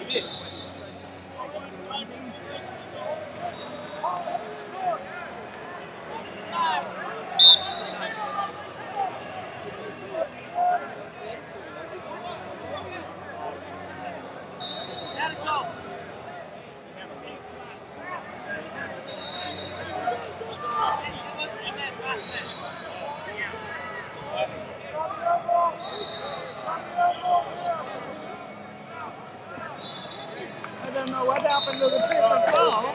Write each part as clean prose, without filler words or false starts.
I don't know what happened to the paper towel.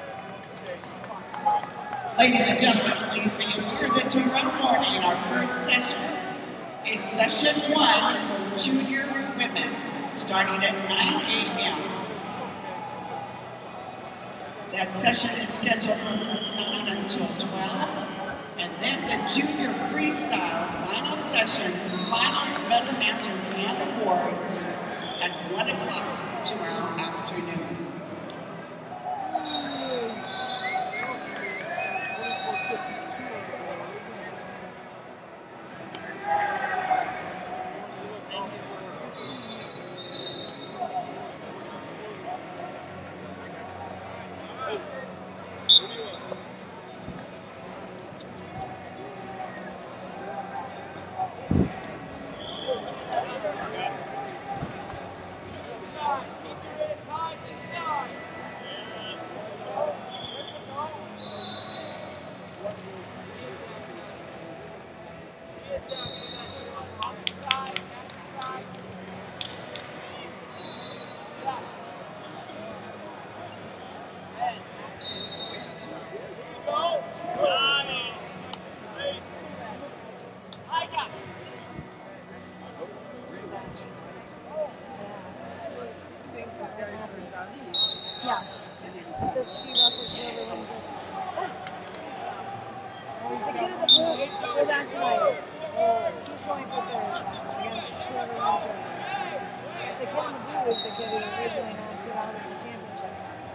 Ladies and gentlemen, please be aware that tomorrow morning, our first session is session 1 for junior women, starting at 9 a.m. That session is scheduled from 9 until 12, and then the junior freestyle final session, finals, medal matches, and awards at 1 o'clock tomorrow afternoon. Yes. This she wrestles whoever wins this one. The kid in the blue, we're down tonight. He's going for third against whoever wins this. The kid in the blue is the kid who originally won 2 out of the championship.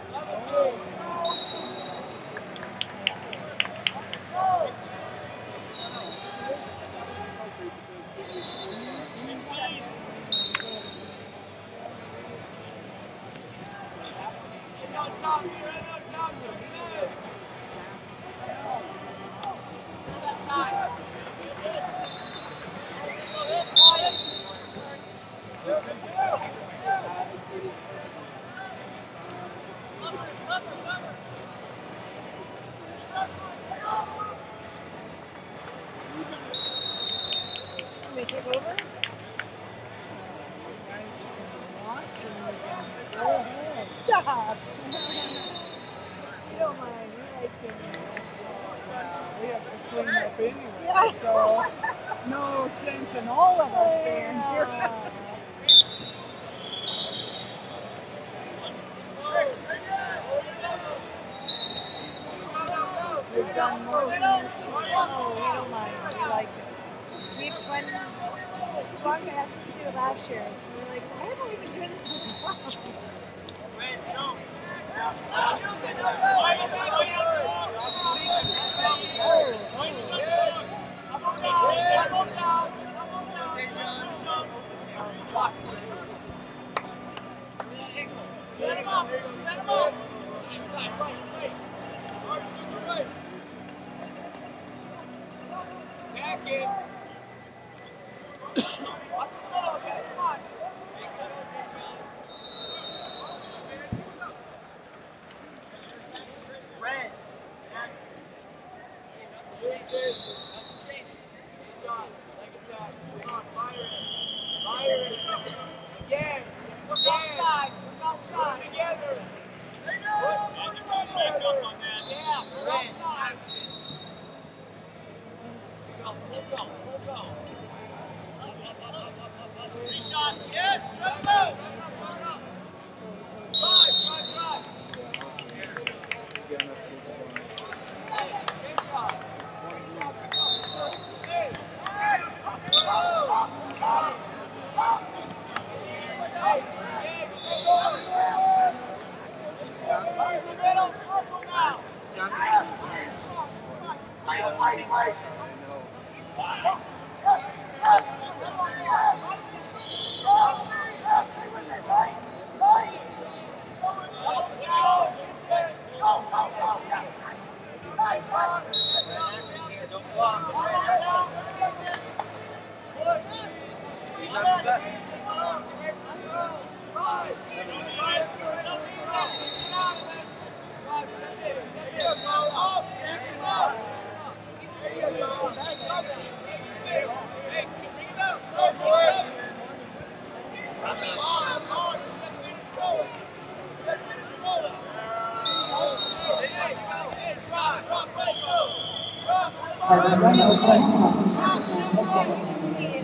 Can we take over? Stop! You don't mind, we like being We have to clean up anyway, Yeah. so no sense in all of us being here. We've done more than you see. Oh, we don't mind. We like it. See, when Blanca asked us to do it last year, we were like, why haven't we been doing this in a while? Yes, let's go! Carter Run, Oklahoma. And the Bowling Team.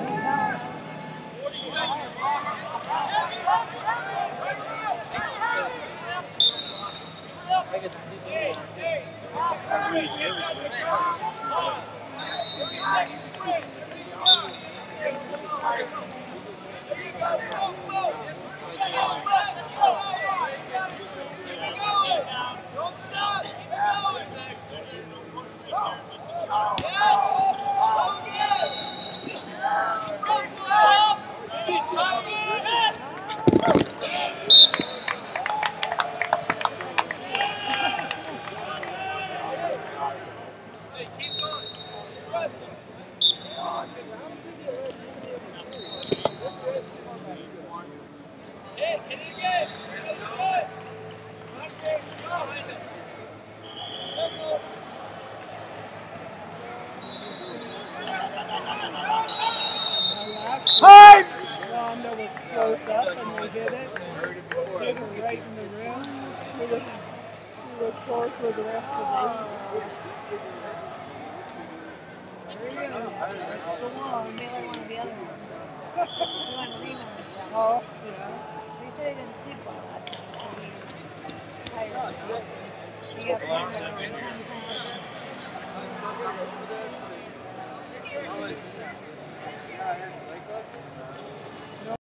Don't stop! Keep going! Hey, get it again! That's good! Time! Wanda was close up and they did it. Hit her right in the ribs. She was sore for the rest of the week. There he is. That's the one. They only wanted the other one. They wanted to rematch. Oh, yeah. They said he didn't sleep well last night, so he's tired. She got pain from time to time.